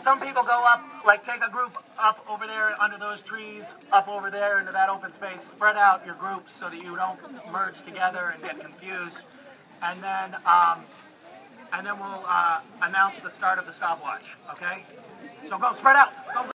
some people go up, like take a group up over there under those trees, up over there into that open space. Spread out your groups so that you don't merge together and get confused. And then we'll announce the start of the stopwatch. Okay? So go, spread out. Go.